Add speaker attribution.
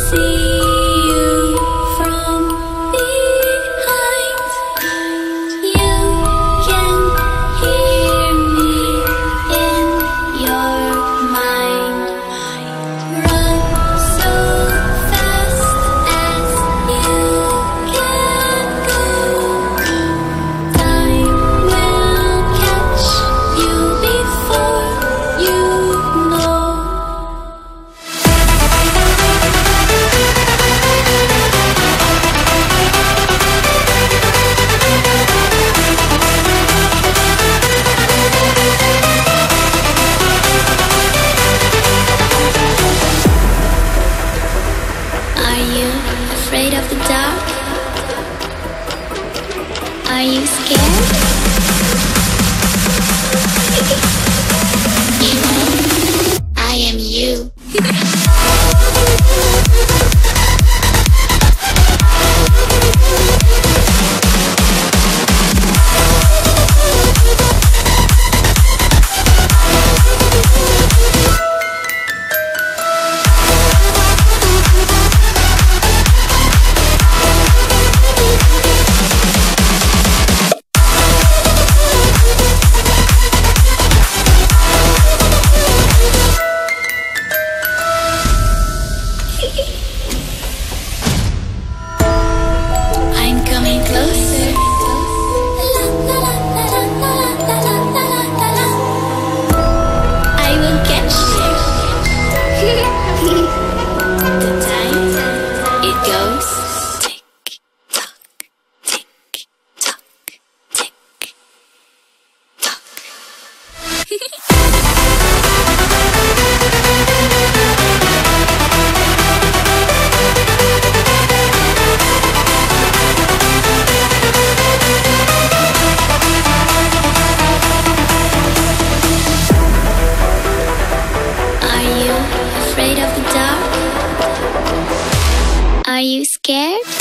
Speaker 1: see you from behind. You can hear me in your mind. Run so fast as you can go. Time will catch you before you know. Are you afraid of the dark? Are you scared? You know, I am you. I'm coming closer. I will catch you. The time it goes tick tock, tick tock, tick tock. Are you afraid of the dark? Are you scared?